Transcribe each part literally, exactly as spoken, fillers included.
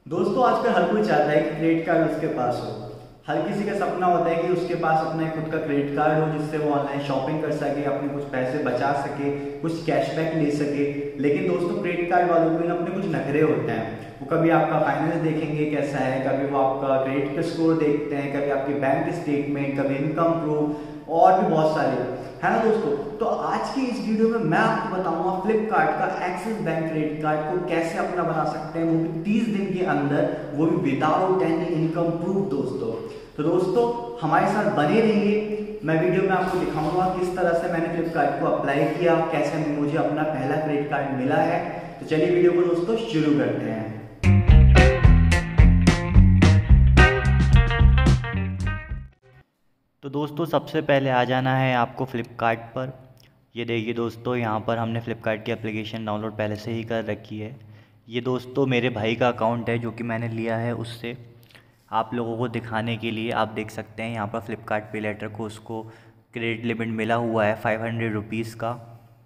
दोस्तों आजकल हर कोई चाहता है कि क्रेडिट कार्ड उसके पास हो। हर किसी का सपना होता है कि उसके पास अपना खुद का क्रेडिट कार्ड हो जिससे वो ऑनलाइन शॉपिंग कर सके, अपने कुछ पैसे बचा सके, कुछ कैशबैक ले सके। लेकिन दोस्तों क्रेडिट कार्ड वालों के ना अपने कुछ नखरे होते हैं। वो कभी आपका फाइनेंस देखेंगे कैसा है, कभी वो आपका क्रेडिट स्कोर देखते हैं, कभी आपके बैंक स्टेटमेंट, कभी इनकम प्रूफ और भी बहुत सारे, है ना दोस्तों। तो आज की इस वीडियो में मैं आपको बताऊंगा फ्लिपकार्ट का एक्सिस बैंक क्रेडिट कार्ड को कैसे अपना बना सकते हैं, वो भी तीस दिन के अंदर, वो भी विदाउट एनी इनकम प्रूफ दोस्तों। तो दोस्तों हमारे साथ बने रहिए। मैं वीडियो में आपको दिखाऊंगा किस तरह से मैंने फ्लिपकार्ट को अप्लाई किया, कैसे मुझे अपना पहला क्रेडिट कार्ड मिला है। तो चलिए वीडियो को दोस्तों शुरू करते हैं। तो दोस्तों सबसे पहले आ जाना है आपको फ़्लिपकार्ट पर। ये देखिए दोस्तों, यहाँ पर हमने फ़्लिपकार्ट की एप्लीकेशन डाउनलोड पहले से ही कर रखी है। ये दोस्तों मेरे भाई का अकाउंट है जो कि मैंने लिया है उससे। आप लोगों को दिखाने के लिए आप देख सकते हैं यहाँ पर फ़्लिपकार्ट पे लेटर को उसको क्रेडिट लिमिट मिला हुआ है फाइव हंड्रेड रुपीज़ का।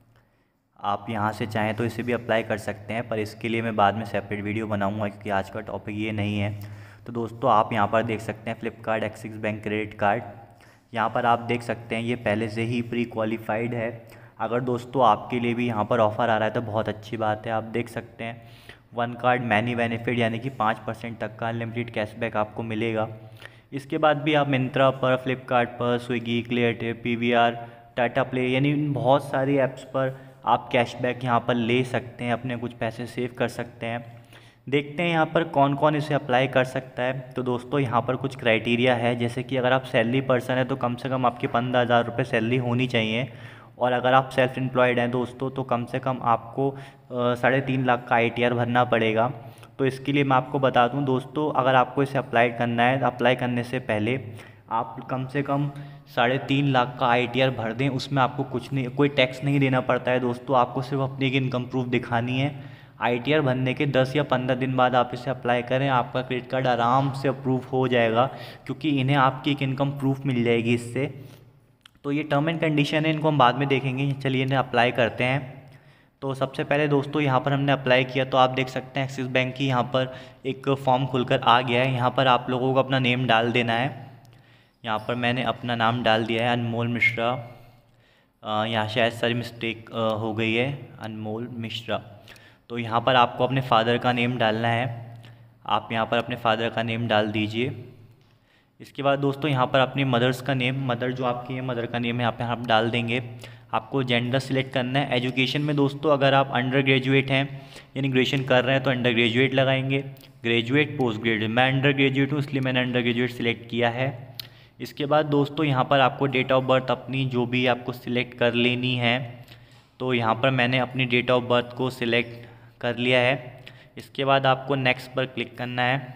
आप यहाँ से चाहें तो इसे भी अप्लाई कर सकते हैं, पर इसके लिए मैं बाद में सेपरेट वीडियो बनाऊँगा क्योंकि आज का टॉपिक ये नहीं है। तो दोस्तों आप यहाँ पर देख सकते हैं Flipkart Axis bank credit card. यहाँ पर आप देख सकते हैं ये पहले से ही प्री क्वालिफाइड है। अगर दोस्तों आपके लिए भी यहाँ पर ऑफ़र आ रहा है तो बहुत अच्छी बात है। आप देख सकते हैं वन कार्ड मैनी बेनिफिट यानी कि पाँच परसेंट तक का अनलिमिटेड कैशबैक आपको मिलेगा। इसके बाद भी आप मिंत्रा पर, फ्लिपकार्ट पर, Swiggy, Cleartrip, P V R, Tata Play यानी बहुत सारी ऐप्स पर आप कैशबैक यहाँ पर ले सकते हैं, अपने कुछ पैसे सेव कर सकते हैं। देखते हैं यहाँ पर कौन कौन इसे अप्लाई कर सकता है। तो दोस्तों यहाँ पर कुछ क्राइटेरिया है, जैसे कि अगर आप सैलरी पर्सन है तो कम से कम आपकी पंद्रह हज़ार रुपये सैलरी होनी चाहिए। और अगर आप सेल्फ एम्प्लॉयड हैं दोस्तों तो कम से कम आपको साढ़े तीन लाख का आई टी आर भरना पड़ेगा। तो इसके लिए मैं आपको बता दूं दोस्तों, अगर आपको इसे अप्लाई करना है, अप्लाई करने से पहले आप कम से कम साढ़े तीन लाख का आई टी आर भर दें। उसमें आपको कुछ नहीं, कोई टैक्स नहीं देना पड़ता है दोस्तों। आपको सिर्फ अपनी एक इनकम प्रूफ दिखानी है। आई टी आर भरने के दस या पंद्रह दिन बाद आप इसे अप्लाई करें, आपका क्रेडिट कार्ड आराम से अप्रूव हो जाएगा, क्योंकि इन्हें आपकी एक इनकम प्रूफ मिल जाएगी इससे। तो ये टर्म एंड कंडीशन है, इनको हम बाद में देखेंगे। चलिए इन्हें अप्लाई करते हैं। तो सबसे पहले दोस्तों यहाँ पर हमने अप्लाई किया तो आप देख सकते हैं एक्सिस बैंक की यहाँ पर एक फ़ॉर्म खुलकर आ गया है। यहाँ पर आप लोगों को अपना नेम डाल देना है। यहाँ पर मैंने अपना नाम डाल दिया है, अनमोल मिश्रा। यहाँ शायद सारी मिस्टेक हो गई है, अनमोल मिश्रा। तो यहाँ पर आपको अपने फादर का नेम डालना है। आप यहाँ पर अपने फादर का नेम डाल दीजिए। इसके बाद दोस्तों यहाँ पर अपनी मदर्स का नेम, मदर जो आपकी है, मदर का नेम यहाँ पे आप डाल देंगे। आपको जेंडर सिलेक्ट करना है। एजुकेशन में दोस्तों अगर आप अंडर ग्रेजुएट हैं यानी ग्रेजुएशन कर रहे हैं तो अंडर ग्रेजुएट लगाएंगे। ग्रेजुएट, पोस्ट ग्रेजुएट, मैं अंडर ग्रेजुएट हूँ इसलिए मैंने अंडर ग्रेजुएट सिलेक्ट किया है। इसके बाद दोस्तों यहाँ पर आपको डेट ऑफ बर्थ अपनी जो भी आपको सिलेक्ट कर लेनी है। तो यहाँ पर मैंने अपनी डेट ऑफ बर्थ को सिलेक्ट कर लिया है। इसके बाद आपको नेक्स्ट पर क्लिक करना है।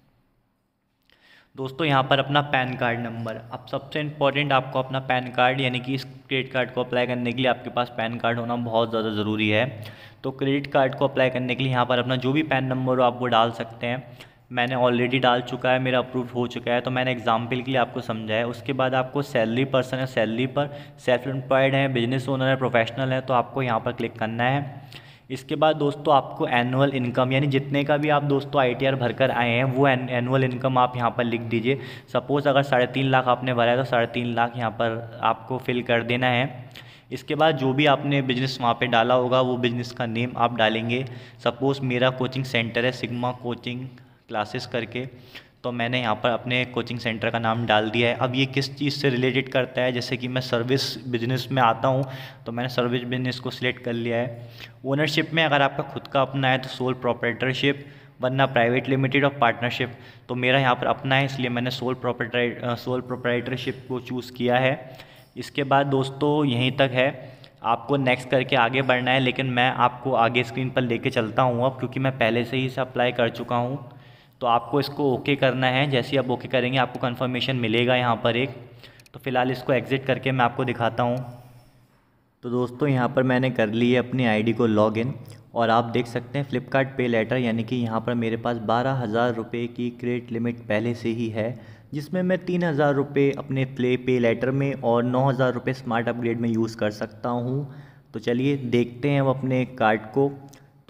दोस्तों यहाँ पर अपना पैन कार्ड नंबर, अब सबसे इम्पोर्टेंट आपको अपना पैन कार्ड यानी कि इस क्रेडिट कार्ड को अप्लाई करने के लिए आपके पास पैन कार्ड होना बहुत ज़्यादा ज़रूरी है। तो क्रेडिट कार्ड को अप्लाई करने के लिए यहाँ पर अपना जो भी पैन नंबर हो आप वो डाल सकते हैं। मैंने ऑलरेडी डाल चुका है, मेरा अप्रूव हो चुका है, तो मैंने एग्जाम्पल के लिए आपको समझाया। उसके बाद आपको सैलरी पर्सन है, सैलरी पर, सेल्फ एम्प्लॉयड है, बिजनेस ओनर है, प्रोफेशनल है, तो आपको यहाँ पर क्लिक करना है। इसके बाद दोस्तों आपको एनुअल इनकम यानी जितने का भी आप दोस्तों आई टी आर भर कर आए हैं वो एनुअल इनकम आप यहाँ पर लिख दीजिए। सपोज़ अगर साढ़े तीन लाख आपने भरा है तो साढ़े तीन लाख यहाँ पर आपको फिल कर देना है। इसके बाद जो भी आपने बिज़नेस वहाँ पे डाला होगा वो बिज़नेस का नेम आप डालेंगे। सपोज़ मेरा कोचिंग सेंटर है सिग्मा कोचिंग क्लासेस करके, तो मैंने यहाँ पर अपने कोचिंग सेंटर का नाम डाल दिया है। अब ये किस चीज़ से रिलेटेड करता है, जैसे कि मैं सर्विस बिजनेस में आता हूँ तो मैंने सर्विस बिजनेस को सिलेक्ट कर लिया है। ओनरशिप में अगर आपका खुद का अपना है तो सोल प्रोप्राइटरशिप, वरना प्राइवेट लिमिटेड और पार्टनरशिप। तो मेरा यहाँ पर अपना है इसलिए मैंने सोल प्रोप्राइटर सोल प्रोप्राइटरशिप को चूज़ किया है। इसके बाद दोस्तों यहीं तक है, आपको नेक्स्ट करके आगे बढ़ना है, लेकिन मैं आपको आगे स्क्रीन पर लेके चलता हूँ अब, क्योंकि मैं पहले से ही इसे अप्लाई कर चुका हूँ। तो आपको इसको ओके करना है। जैसे ही आप ओके करेंगे आपको कंफर्मेशन मिलेगा यहाँ पर एक। तो फ़िलहाल इसको एग्ज़िट करके मैं आपको दिखाता हूँ। तो दोस्तों यहाँ पर मैंने कर ली है अपनी आईडी को लॉगिन, और आप देख सकते हैं फ़्लिपकार्ट पे लेटर यानी कि यहाँ पर मेरे पास बारह हज़ार रुपये की क्रेडिट लिमिट पहले से ही है, जिसमें मैं तीन हज़ार रुपये अपने प्ले पे लेटर में और नौ हज़ार रुपये स्मार्ट अपग्रेड में यूज़ कर सकता हूँ। तो चलिए देखते हैं अब अपने कार्ड को।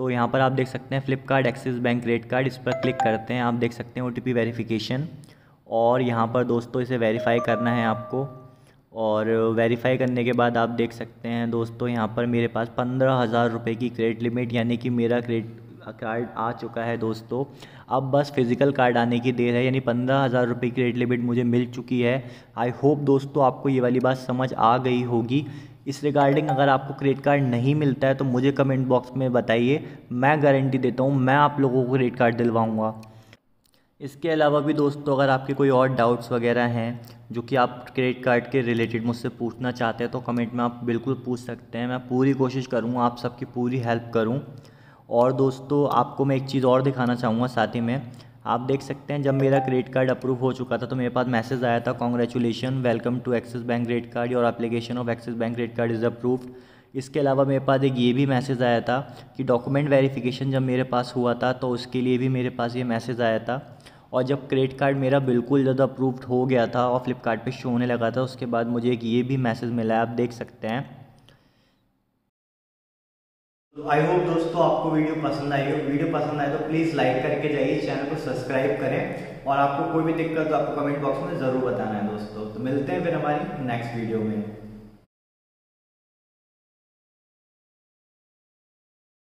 तो यहाँ पर आप देख सकते हैं Flipkart Axis bank credit card, इस पर क्लिक करते हैं। आप देख सकते हैं ओ टी पी वेरिफिकेशन, और यहाँ पर दोस्तों इसे वेरीफाई करना है आपको। और वेरीफाई करने के बाद आप देख सकते हैं दोस्तों यहाँ पर मेरे पास पंद्रह हज़ार रुपये की क्रेडिट लिमिट यानी कि मेरा क्रेडिट कार्ड आ चुका है दोस्तों। अब बस फिज़िकल कार्ड आने की देर है, यानी पंद्रह हज़ार रुपये की क्रेडिट लिमिट मुझे मिल चुकी है। आई होप दोस्तों आपको ये वाली बात समझ आ गई होगी। इस रिगार्डिंग अगर आपको क्रेडिट कार्ड नहीं मिलता है तो मुझे कमेंट बॉक्स में बताइए, मैं गारंटी देता हूँ मैं आप लोगों को क्रेडिट कार्ड दिलवाऊँगा। इसके अलावा भी दोस्तों अगर आपके कोई और डाउट्स वगैरह हैं जो कि आप क्रेडिट कार्ड के रिलेटेड मुझसे पूछना चाहते हैं तो कमेंट में आप बिल्कुल पूछ सकते हैं। मैं पूरी कोशिश करूँगा आप सबकी पूरी हेल्प करूँ। और दोस्तों आपको मैं एक चीज़ और दिखाना चाहूँगा साथ ही में, आप देख सकते हैं जब मेरा क्रेडिट कार्ड अप्रूव हो चुका था तो मेरे पास मैसेज आया था, congratulation welcome to Axis bank credit card, your application of Axis bank credit card is approved. इसके अलावा मेरे पास एक ये भी मैसेज आया था कि डॉक्यूमेंट वेरिफिकेशन जब मेरे पास हुआ था तो उसके लिए भी मेरे पास ये मैसेज आया था। और जब क्रेडिट कार्ड मेरा बिल्कुल ज़्यादा अप्रूव्ड हो गया था और फ्लिपकार्ट पे शो होने लगा था, उसके बाद मुझे एक ये भी मैसेज मिला है, आप देख सकते हैं। तो आई होप दोस्तों आपको वीडियो पसंद आई हो। वीडियो पसंद आए तो प्लीज़ लाइक करके जाइए, चैनल को सब्सक्राइब करें, और आपको कोई भी दिक्कत तो आपको कमेंट बॉक्स में ज़रूर बताना है दोस्तों। तो मिलते हैं फिर हमारी नेक्स्ट वीडियो में।